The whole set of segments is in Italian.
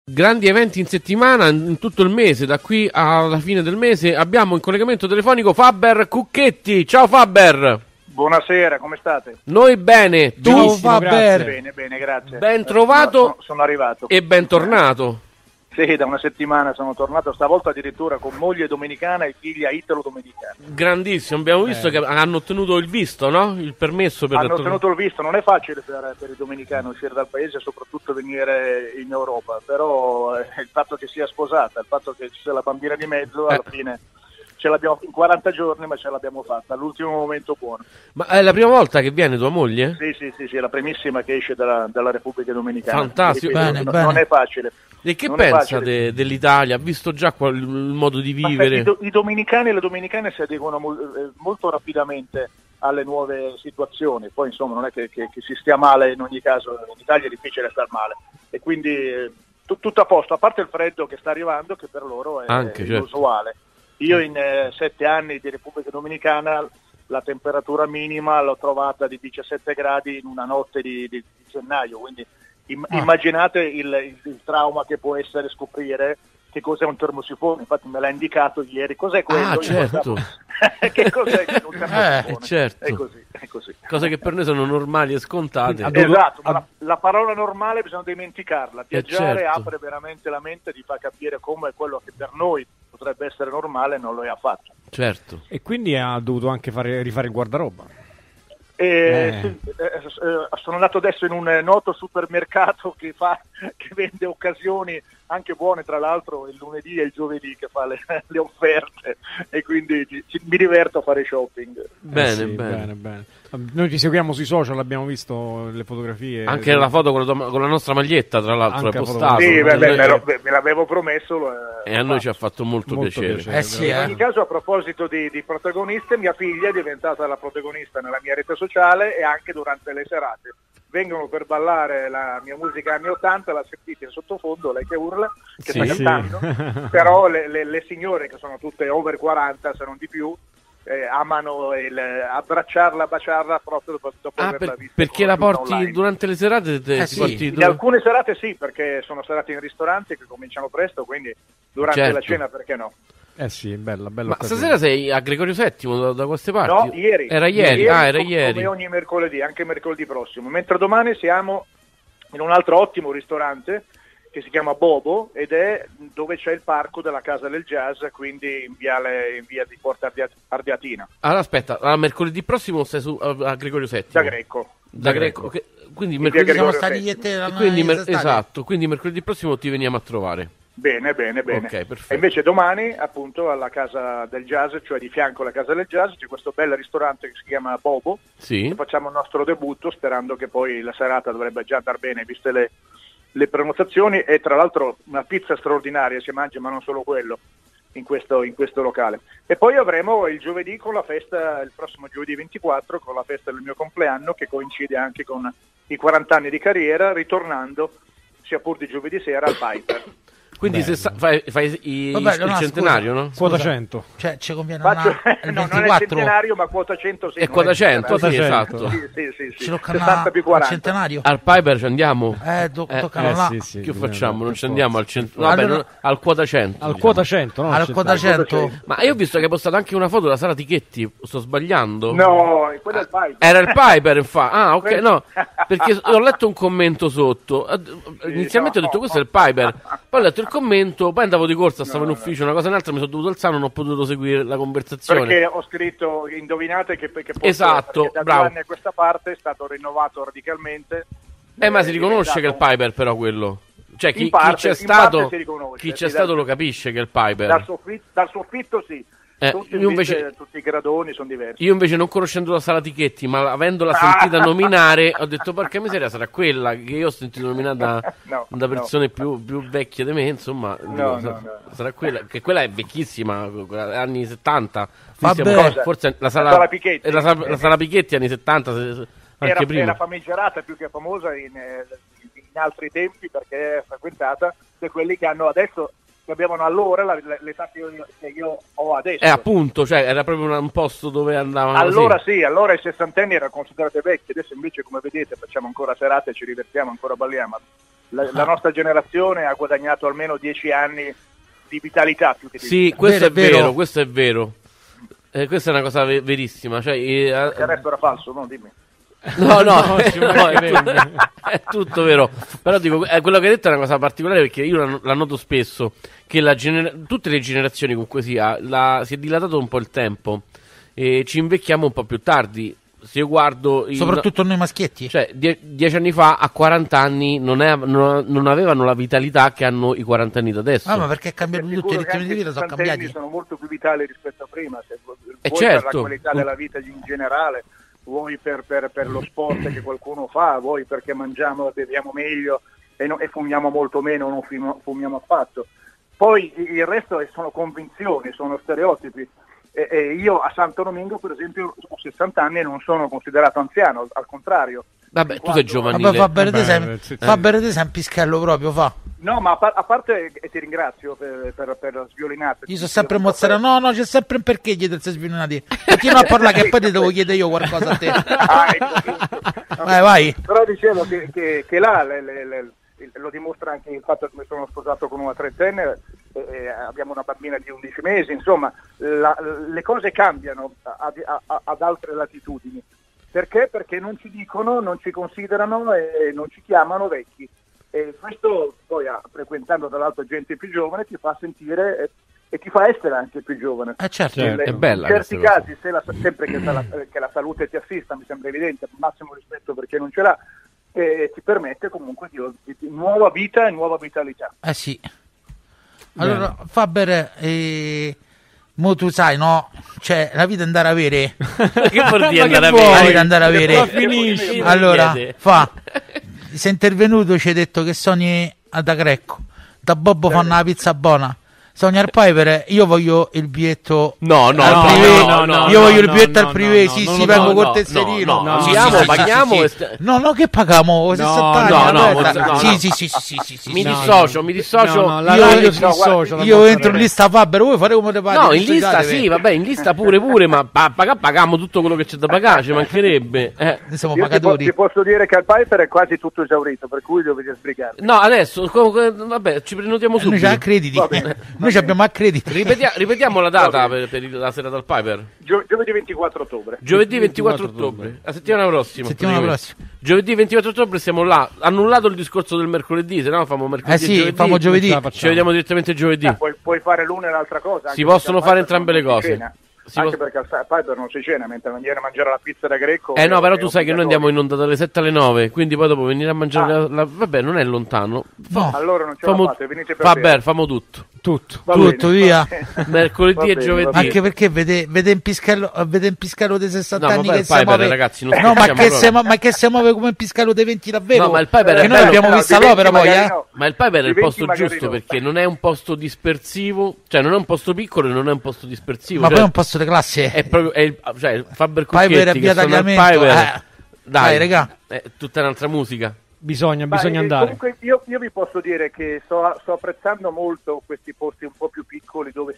Grandi eventi in settimana, in tutto il mese, da qui alla fine del mese. Abbiamo in collegamento telefonico Faber Cucchetti. Ciao Faber. Buonasera, come state? Noi bene, tu? Faber. Bene, grazie. Ben trovato sono arrivato. e bentornato. Sì, da una settimana sono tornato, stavolta addirittura con moglie dominicana e figlia italo-dominicana. Grandissimo, abbiamo visto che hanno ottenuto il visto, no? Il permesso per Hanno ottenuto il visto, non è facile per i dominicani uscire dal paese e soprattutto venire in Europa, però il fatto che sia sposata, il fatto che ci sia la bambina di mezzo, alla fine ce l'abbiamo in 40 giorni, ma ce l'abbiamo fatta, all'ultimo momento buono. Ma è la prima volta che viene tua moglie? Sì, è la primissima che esce dalla Repubblica Dominicana. Fantastico. Ripeto, non è facile. E che non pensa dell'Italia? Ha visto già il modo di vivere? I dominicani e le dominicane si adeguano molto rapidamente alle nuove situazioni, poi insomma non è che si stia male in ogni caso, in Italia è difficile star male e quindi tutto a posto, a parte il freddo che sta arrivando che per loro è inusuale. Io in 7 anni di Repubblica Dominicana la temperatura minima l'ho trovata di 17 gradi in una notte di gennaio, quindi immaginate il trauma che può essere scoprire che cos'è un termosifone. Infatti me l'ha indicato ieri. Cos'è quello? Certo. Che cos'è un termosifone? Certo. È così. Cose che per noi sono normali e scontate. Esatto, ma la parola normale bisogna dimenticarla. Viaggiare certo. apre veramente la mente e ti fa capire come quello che per noi potrebbe essere normale non lo è affatto. Certo. E quindi ha dovuto anche rifare il guardaroba. Sono andato adesso in un noto supermercato che vende occasioni anche buone, tra l'altro il lunedì e il giovedì che fa le offerte e quindi mi diverto a fare shopping. Bene. Noi ci seguiamo sui social, abbiamo visto le fotografie. Anche la foto con la nostra maglietta, tra l'altro, è postato. Sì, me l'avevo promesso. E a noi ci ha fatto molto piacere. In ogni caso, a proposito di protagoniste, mia figlia è diventata la protagonista nella mia rete sociale e anche durante le serate. Vengono per ballare la mia musica anni 80, la sentite in sottofondo, lei che urla, che sta cantando, però le signore che sono tutte over 40, se non di più, amano abbracciarla, baciarla proprio dopo averla vista. Perché la porti online. Durante le serate? In alcune serate sì, perché sono serate in ristoranti che cominciano presto, quindi durante la cena perché no? Sì, bella. Ma stasera sei a Gregorio VII da queste parti? No, ieri. Era ieri. Era ieri. Come ogni mercoledì, anche mercoledì prossimo. Mentre domani siamo in un altro ottimo ristorante che si chiama Bobo ed è dove c'è il parco della Casa del Jazz, quindi in via di Porta Ardeatina. Allora aspetta, mercoledì prossimo sei a Gregorio VII? Da Greco. Quindi mercoledì siamo stati io e te esatto, quindi mercoledì prossimo ti veniamo a trovare. Bene. Okay, e invece domani, appunto, alla Casa del Jazz, cioè di fianco alla Casa del Jazz, c'è questo bel ristorante che si chiama Bobo. Sì. E facciamo il nostro debutto, sperando che poi la serata dovrebbe già andare bene, viste le prenotazioni. E tra l'altro una pizza straordinaria si mangia, ma non solo quello, in questo locale. E poi avremo il giovedì con la festa, il prossimo giovedì 24, con la festa del mio compleanno, che coincide anche con i 40 anni di carriera, ritornando, sia pur di giovedì sera, al Piper. Quindi se fai il centenario, no? Quota 100. Cioè ci conviene il 24. Non è il centenario, ma quota 100 sì. È quota 100, sì, esatto. Sì. Ce lo 60 più 40. Al centenario? Al Piper ci andiamo? Toccano là. Sì, che facciamo? Non ci andiamo al al quota 100. Al quota 100, no? Al quota 100. Ma io ho visto che hai postato anche una foto della Sara Tichetti, sto sbagliando? No, quello è il Piper. Era il Piper, infatti. Ah, ok, no, perché ho letto un commento sotto. Inizialmente ho detto questo è il Piper, poi ho letto il commento, poi andavo di corsa, stavo in ufficio, una cosa e un'altra, mi sono dovuto alzare, non ho potuto seguire la conversazione. Perché ho scritto, indovinate che esatto, da bravo. 2 anni a questa parte è stato rinnovato radicalmente. Ma si riconosce che è il Piper, però quello. Cioè chi c'è stato lo capisce che è il Piper. Dal soffitto sì. Tutti i gradoni sono diversi. Io invece non conoscendo la Sara Tichetti, ma avendola sentita nominare, ho detto porca miseria, sarà quella che io ho sentito nominata da persone più vecchie di me, insomma. Sarà quella, che quella è vecchissima, anni 70. Forse la Sara Pichetti. La Sara Pichetti anni 70, anche prima. Era famigerata più che famosa in altri tempi, perché è frequentata da quelli che hanno adesso, che avevano allora l'età che io ho adesso. Appunto, cioè era proprio un posto dove andavano. Allora sì, allora i sessantenni erano considerati vecchi, adesso invece come vedete facciamo ancora serate, ci divertiamo, ancora balliamo. la nostra generazione ha guadagnato almeno 10 anni di vitalità più che di Sì, vita. questo è vero, questo è vero. Questa è una cosa verissima. Cioè, il resto era falso, no? Dimmi. No, è tutto vero. Però dico, quello che hai detto è una cosa particolare, perché io la noto spesso, che tutte le generazioni comunque sia, si è dilatato un po' il tempo e ci invecchiamo un po' più tardi. Se io guardo soprattutto noi maschietti, cioè 10 anni fa a 40 anni non avevano la vitalità che hanno i 40 anni da adesso. Ma perché cambiano tutto, i ritmi di vita sono cambiati. Sono molto più vitali rispetto a prima, vuoi certo, per la qualità della vita in generale, vuoi per lo sport che qualcuno fa, vuoi perché mangiamo e beviamo meglio e fumiamo molto meno, non fumiamo affatto. Poi il resto sono convinzioni, sono stereotipi. E io a Santo Domingo, per esempio, ho 60 anni e non sono considerato anziano, al contrario. Vabbè, tu sei giovanile. Fa bere te sei un pischello proprio, fa. No, ma a parte, e ti ringrazio per la sviolinata. Io sono sempre mozzarella. No, c'è sempre un perché chiedersi sviolinati. Continua a parlare che poi ti devo chiedere io qualcosa a te. Ecco. Vai. Però dicevo che là lo dimostra anche il fatto che mi sono sposato con una trentenne, abbiamo una bambina di 11 mesi, insomma le cose cambiano ad altre latitudini. Perché? Perché non ci dicono, non ci considerano e non ci chiamano vecchi. E questo poi, frequentando tra l'altro gente più giovane, ti fa sentire e ti fa essere anche più giovane. Certo. È bella. In certi casi, sempre che la salute ti assista, mi sembra evidente, massimo rispetto per chi non ce l'ha, ti permette comunque di nuova vita e nuova vitalità. Sì. Allora, Faber, mo tu sai, no? Cioè, la vita è andare a avere. Che vuol dire andare a La vita avere? è andare a avere. Finisci. Allora, sei intervenuto, ci hai detto che sogni da Greco. Da Bobbo fanno la pizza buona. Sogna al Piper, io voglio il biglietto al privé. Io voglio il biglietto al privé. Sì, vengo col tesserino. Paghiamo. No, che paghiamo? 60 anni. Sì. Mi dissocio. Io entro in lista Faber, voi fate come te pare. No, in lista sì, vabbè, in lista pure, ma paghiamo tutto quello che c'è da pagare, ci mancherebbe. Siamo Io pagatori. ti posso dire che al Piper è quasi tutto esaurito, per cui dovete sbrigarvi. No, adesso, comunque, vabbè, ci prenotiamo subito. Noi ci accrediti. Noi abbiamo accrediti. Ripetiamo la data per la serata al Piper. Giovedì 24 ottobre. Giovedì 24 ottobre. La settimana prossima. Giovedì 24 ottobre siamo là. Annullato il discorso del mercoledì, se no famo mercoledì. Sì, famo giovedì. Ci vediamo direttamente giovedì. Puoi fare l'una e l'altra cosa. Si possono fare entrambe le cose. Anche perché al Piper non si cena, mentre venire a mangiare la pizza da Greco. No, però tu sai che noi andiamo in onda dalle 7 alle 9, quindi poi dopo venire a mangiare vabbè, non è lontano. Allora non ce la fate, venite per bene. Famo tutto. Tutto via. Mercoledì e giovedì. Anche perché vede un piscallo dei 60 anni che si muove, ragazzi, ma che si muove come un piscallo dei 20 davvero. No, ma il Piper è noi abbiamo visto l'opera poi, Ma il Piper è il posto giusto, perché non è un posto dispersivo, cioè non è un posto piccolo e non è un posto dispersivo. Ma poi è un posto di classe. È proprio il Faber Cucchetti è via tagliamento. Dai, raga. È tutta un'altra musica. Bisogna andare. Comunque io vi posso dire che sto apprezzando molto questi posti un po' più piccoli dove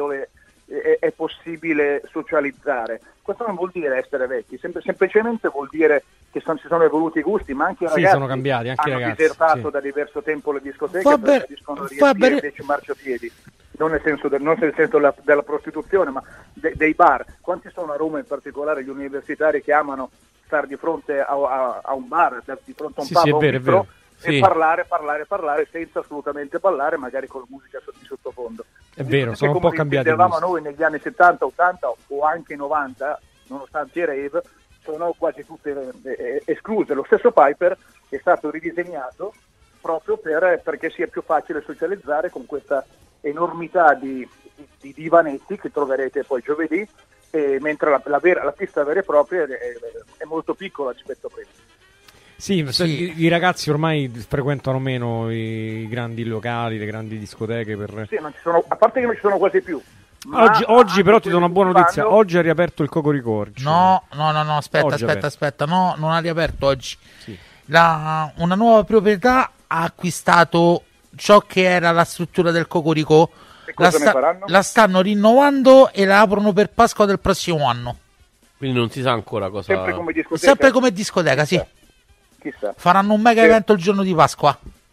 è possibile socializzare. Questo non vuol dire essere vecchi, semplicemente vuol dire che si sono evoluti i gusti, ma anche i ragazzi sono cambiati, anche hanno ragazzi, disertato da diverso tempo le discoteche perché riescono a riempire invece marciapiedi. Non nel senso della prostituzione, ma dei bar. Quanti sono a Roma in particolare gli universitari che amano stare di fronte a un bar, di fronte a un pub, è vero. E parlare senza assolutamente ballare, magari con musica di sottofondo. È vero, sono un po' cambiati. Come noi negli anni 70, 80 o anche 90, nonostante i rave, sono quasi tutte escluse. Lo stesso Piper è stato ridisegnato proprio perché sia più facile socializzare con questa enormità di divanetti che troverete poi giovedì, mentre la pista vera e propria è molto piccola rispetto a prima. Sì, i ragazzi ormai frequentano meno i grandi locali, le grandi discoteche. Sì, a parte che non ci sono quasi più. Oggi però ti do una buona notizia. Oggi ha riaperto il Cocoricò. No, aspetta. No, non ha riaperto oggi. Sì. Una nuova proprietà ha acquistato ciò che era la struttura del Cocoricò. La stanno rinnovando e la aprono per Pasqua del prossimo anno. Quindi non si sa ancora cosa. Sempre come discoteca. Sempre come discoteca, sì. Chissà. Faranno un mega evento il giorno di Pasqua.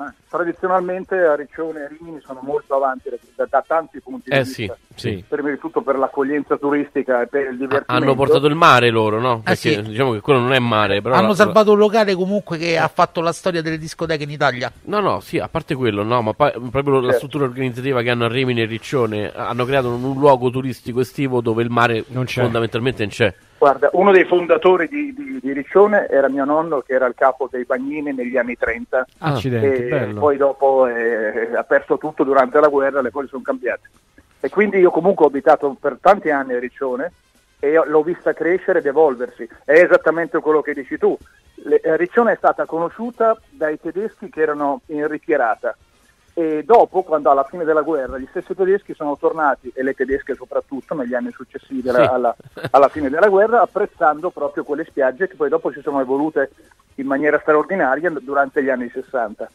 tradizionalmente a Riccione e Rimini sono molto avanti da tanti punti di vista. Sì. Prima di tutto per l'accoglienza turistica e per il divertimento. Hanno portato il mare loro, no? Perché diciamo che quello non è mare, però hanno salvato un locale comunque che ha fatto la storia delle discoteche in Italia. No, sì, a parte quello, no, ma proprio la struttura organizzativa che hanno a Rimini e Riccione, hanno creato un luogo turistico estivo dove il mare fondamentalmente non c'è. Guarda, uno dei fondatori di Riccione era mio nonno, che era il capo dei bagnini negli anni 30. Accidenti, bello. Poi dopo ha perso tutto durante la guerra, le cose sono cambiate. E quindi io comunque ho abitato per tanti anni a Riccione e l'ho vista crescere ed evolversi. È esattamente quello che dici tu. Riccione è stata conosciuta dai tedeschi che erano in ritirata. E dopo, quando alla fine della guerra gli stessi tedeschi sono tornati, e le tedesche soprattutto negli anni successivi alla fine della guerra, apprezzando proprio quelle spiagge che poi dopo si sono evolute in maniera straordinaria durante gli anni 60.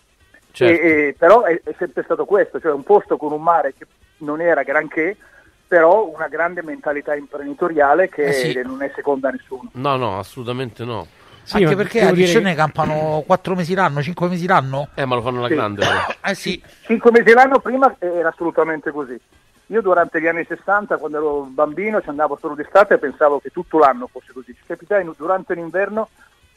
Certo. Però è sempre stato questo, cioè un posto con un mare che non era granché, però una grande mentalità imprenditoriale che non è seconda a nessuno. No, assolutamente no. Sì, anche perché a Riccione campano 4 mesi l'anno, 5 mesi l'anno? Ma lo fanno alla grande. Sì. 5 mesi l'anno prima era assolutamente così. Io durante gli anni 60, quando ero bambino, ci andavo solo d'estate e pensavo che tutto l'anno fosse così. Ci capitai durante l'inverno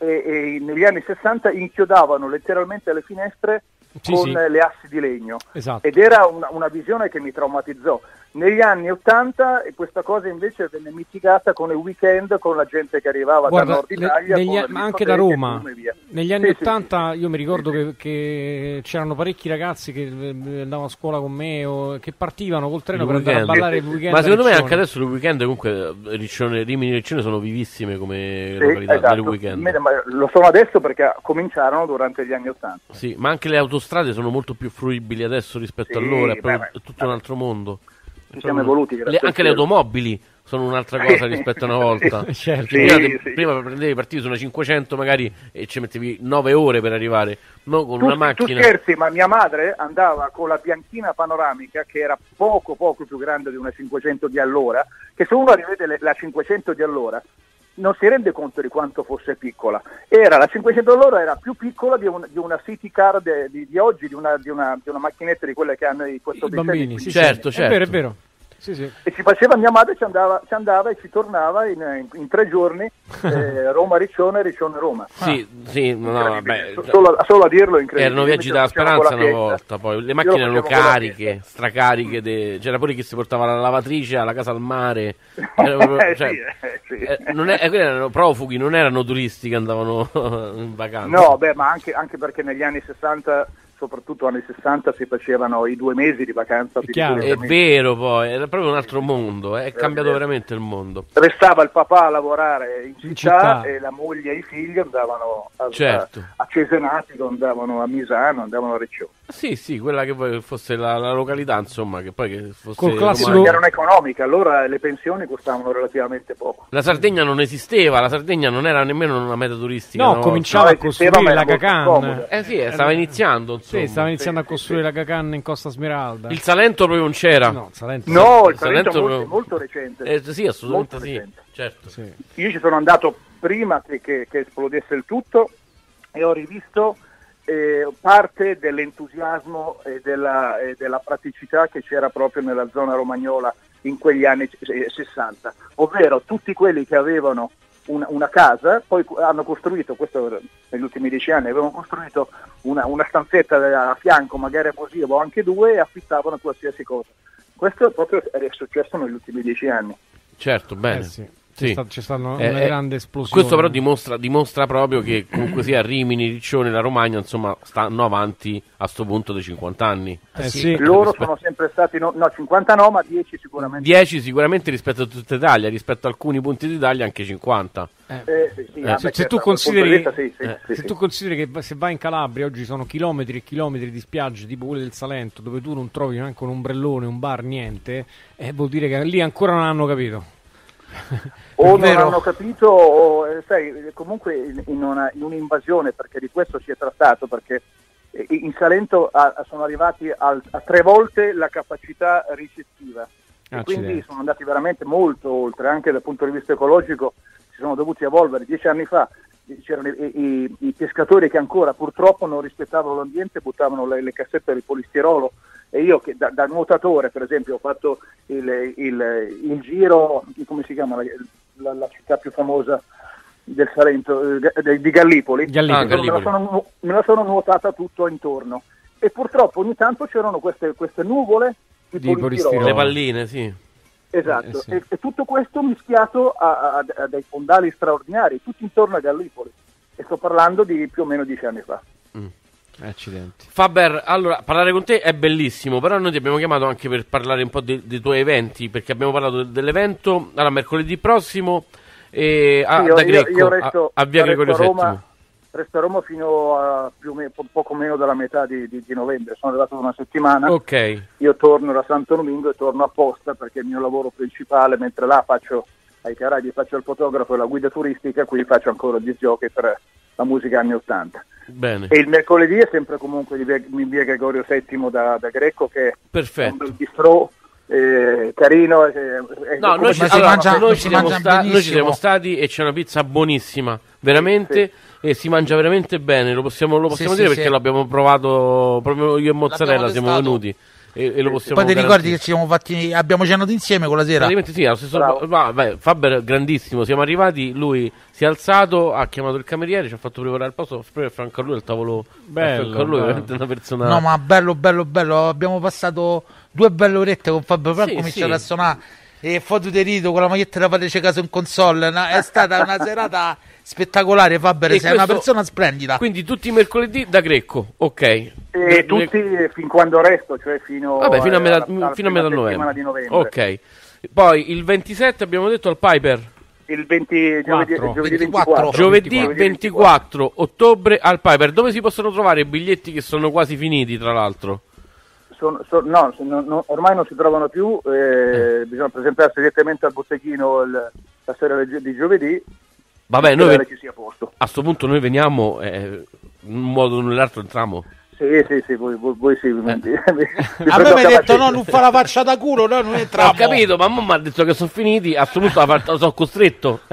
e negli anni 60 inchiodavano letteralmente le finestre con le assi di legno. Esatto. Ed era una visione che mi traumatizzò. Negli anni 80 questa cosa invece venne mitigata con i weekend, con la gente che arrivava da Nord Italia, ma anche da Roma. Negli anni 80 io mi ricordo che c'erano parecchi ragazzi che andavano a scuola con me o che partivano col treno per andare a ballare il weekend. Ma secondo me anche adesso il weekend comunque Rimini e Riccione sono vivissime come località nel weekend. Lo sono adesso perché cominciarono durante gli anni 80. Sì, ma anche le autostrade sono molto più fruibili adesso rispetto a allora, è tutto un altro mondo. Ci siamo evoluti. Anche le automobili sono un'altra cosa rispetto a una volta. Certo. Prima prendevi, partivi su una 500 magari e ci mettevi 9 ore per arrivare, no, con una macchina. Tu scherzi, ma mia madre andava con la bianchina panoramica che era poco più grande di una 500 di allora, che se uno rivede la 500 di allora non si rende conto di quanto fosse piccola. La 500 all'ora era più piccola di una city car di oggi, di una macchinetta di quelle che hanno i bambini. Sì, certo. È vero. Sì. E ci faceva mia madre, ci andava e ci tornava in 3 giorni, Roma-Riccione, Riccione-Roma. Solo a dirlo è incredibile. Erano viaggi della speranza una volta, poi le macchine erano cariche, stracariche, c'era pure chi si portava la lavatrice alla casa al mare. Erano profughi, non erano turisti che andavano in vacanza. No, ma anche perché negli anni 60, soprattutto anni 60, si facevano i 2 mesi di vacanza. È vero, poi era proprio un altro mondo, è cambiato veramente il mondo. Restava il papà a lavorare in città e la moglie e i figli andavano a Cesenatico, andavano a Misano, andavano a Riccione. Sì, quella che poi fosse la località, insomma, che poi che fosse col classico... erano economiche, allora le pensioni costavano relativamente poco. La Sardegna non esisteva, la Sardegna non era nemmeno una meta turistica. No, cominciava a costruire la Cacan. Stava iniziando, insomma. Sì, stava iniziando a costruire la Cacan in Costa Smeralda. Il Salento proprio non c'era. No, il Salento è molto recente. Sì, assolutamente recente. Certo. Sì. Io ci sono andato prima che esplodesse il tutto e ho rivisto parte dell'entusiasmo e della praticità che c'era proprio nella zona romagnola in quegli anni 60, ovvero tutti quelli che avevano una casa, poi hanno costruito, questo negli ultimi 10 anni, avevano costruito una stanzetta a fianco, magari abusiva o anche 2, e affittavano qualsiasi cosa. Questo proprio è successo negli ultimi 10 anni. Certo, bene. Sì. C'è stata una grande esplosione. Questo però dimostra proprio che comunque sia Rimini, Riccione, la Romagna, insomma, stanno avanti a sto punto dei 50 anni. Loro sono sempre stati 50 no, ma 10 sicuramente. 10 sicuramente rispetto a tutta Italia, rispetto a alcuni punti d'Italia anche 50. Se tu consideri che se vai in Calabria oggi sono chilometri e chilometri di spiagge tipo quelle del Salento, dove tu non trovi neanche un ombrellone, un bar, niente, vuol dire che lì ancora non hanno capito. O non hanno capito, o comunque in un'invasione, perché di questo si è trattato, perché in Salento sono arrivati a 3 volte la capacità ricettiva, e quindi sono andati veramente molto oltre, anche dal punto di vista ecologico si sono dovuti evolvere. 10 anni fa c'erano i pescatori che ancora purtroppo non rispettavano l'ambiente, buttavano le cassette di polistirolo, e io che da nuotatore, per esempio, ho fatto il giro, come si chiama la città più famosa del Salento, di Gallipoli. Me la sono nuotata tutto intorno, e purtroppo ogni tanto c'erano queste nuvole di polistirolo. Le palline, sì. Esatto, sì. E tutto questo mischiato a dei fondali straordinari, tutti intorno a Gallipoli, e sto parlando di più o meno 10 anni fa. Accidenti. Faber, allora, parlare con te è bellissimo, però noi ti abbiamo chiamato anche per parlare un po' dei tuoi eventi, perché abbiamo parlato dell'evento mercoledì prossimo da Greco, a Via Gregorio VII. Resto a Roma fino a poco meno della metà di novembre. Sono arrivato da una settimana. Ok. Io torno da Santo Domingo e torno apposta, perché il mio lavoro principale, mentre là faccio ai Caraibi, faccio il fotografo e la guida turistica, qui faccio ancora il disc jockey per la musica anni 80. Bene. E il mercoledì è sempre comunque in via Gregorio VII da Greco, che perfetto. è un bel bistrò carino. No, noi ci siamo stati e c'è una pizza buonissima, veramente. Sì. E si mangia veramente bene, lo possiamo dire, perché l'abbiamo provato proprio io e Mozzarella, siamo venuti e lo possiamo. Poi ti ricordi che abbiamo cenato insieme quella sera? Sì, allo stesso Faber grandissimo, siamo arrivati, lui si è alzato, ha chiamato il cameriere, ci ha fatto preparare il posto, franco a lui il tavolo bello, a lui veramente una persona. No, ma bello, abbiamo passato 2 belle orette con Faber, poi cominciato a suonare e foto di rito con la maglietta da Padre Caso in console, è stata una serata spettacolare. Faber, sei una persona splendida. Quindi tutti i mercoledì da Greco, ok. E tutti fin quando resto, cioè fino a metà novembre. Ok. Poi il 27 abbiamo detto al Piper. Il giovedì 24. Giovedì 24 ottobre al Piper. Dove si possono trovare i biglietti che sono quasi finiti, tra l'altro? Ormai non si trovano più, bisogna presentarsi direttamente al botteghino la sera di giovedì. Vabbè, noi ci sia posto. A sto punto noi veniamo, in un modo o nell'altro entriamo. Sì, voi sì. A me mi ha detto non fa la faccia da culo, noi non entriamo. Ho capito, ma mi ha detto che sono finiti, a sto punto sono costretto.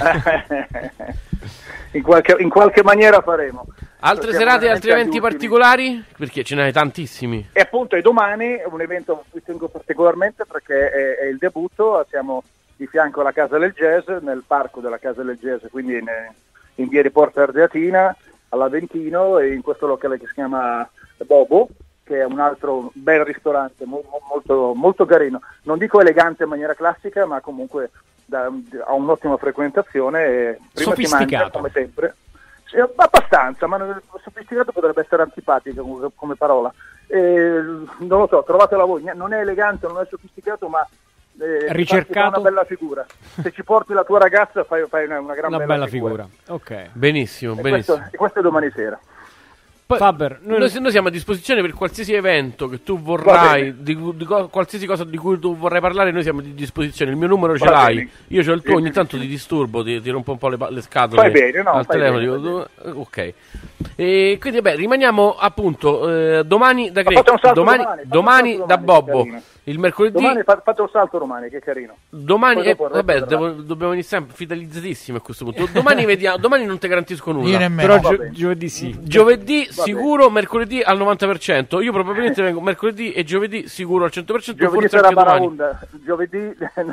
In qualche maniera faremo. Altre serate, altri eventi particolari? Perché ce ne hai tantissimi. E appunto è domani un evento a cui tengo particolarmente, perché è il debutto. Siamo di fianco alla Casa del Jazz, nel parco della Casa del Jazz, quindi in via di Porta Ardeatina, all'Aventino, e in questo locale che si chiama Bobo, che è un altro bel ristorante molto, molto carino. Non dico elegante in maniera classica, ma comunque ha un'ottima frequentazione e prima si mangia come sempre. Sì, abbastanza, ma sofisticato potrebbe essere antipatico come parola. Non lo so, trovatela voi. Non è elegante, non è sofisticato, ma ricercato, una bella figura. Se ci porti la tua ragazza fai una bella figura. Ok, benissimo. Questo è domani sera. Poi, Faber, noi siamo a disposizione per qualsiasi evento che tu vorrai, di qualsiasi cosa di cui tu vorrai parlare, noi siamo a disposizione. Il mio numero ce l'hai, io c'ho il tuo, ogni tanto ti disturbo, ti rompo un po' le scatole. Fai bene, no? Al telefono. Ok. E quindi rimaniamo appunto domani da Greco, domani da Bobbo. Il mercoledì domani fate un salto domani, che carino. Domani dobbiamo iniziare fidelizzatissimi a questo punto. Domani vediamo, domani non ti garantisco nulla. Io nemmeno. Però giovedì sì. Giovedì sicuro, mercoledì al 90%. Io probabilmente vengo mercoledì e giovedì sicuro al 100%. Giovedì sarà Baraonda. Giovedì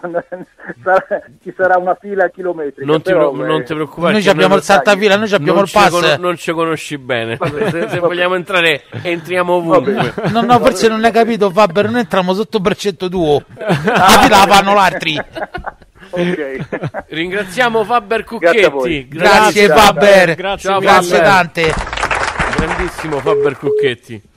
ci sarà una fila a chilometri. Non ti preoccupare. Noi abbiamo il saltafila, noi abbiamo il pass. Non ci conosci bene. Se vogliamo entrare, entriamo ovunque. No, forse non hai capito, Faber, noi entriamo sotto braccetto tuo. La fila la fanno l'altri. Okay. Ringraziamo Faber Cucchetti. Grazie Faber. Grazie tante. Grandissimo Faber Cucchetti.